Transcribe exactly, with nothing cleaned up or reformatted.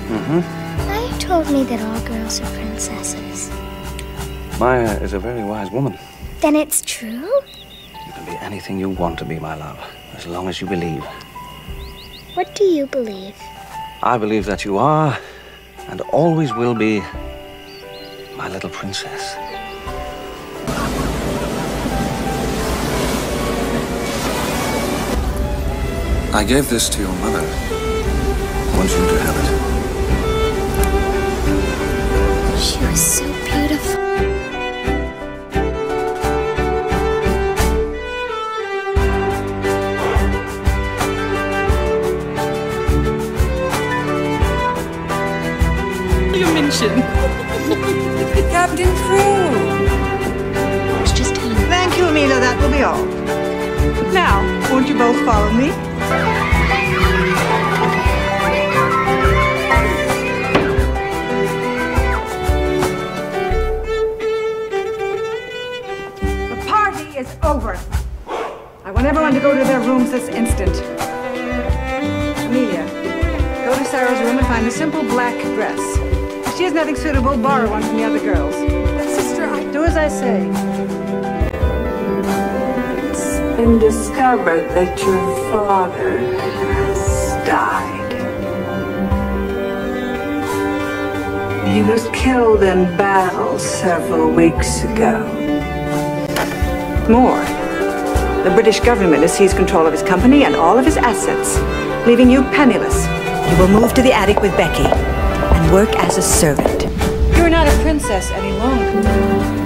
Mm-hmm. Maya told me that all girls are princesses. Maya is a very wise woman. Then it's true? You can be anything you want to be, my love, as long as you believe. What do you believe? I believe that you are, and always will be, my little princess. I gave this to your mother. I want you to have it. She was so beautiful. You mentioned Captain Crew. I was just telling you. Thank you, Amelia. That will be all. Now, won't you both follow me? The party is over. I want everyone to go to their rooms this instant. Amelia, go to Sarah's room and find a simple black dress. If she has nothing suitable, borrow one from the other girls. Sister, I... Do as I say. And discovered that your father has died. He was killed in battle several weeks ago. More. The British government has seized control of his company and all of his assets, leaving you penniless. You will move to the attic with Becky and work as a servant. You're not a princess any longer.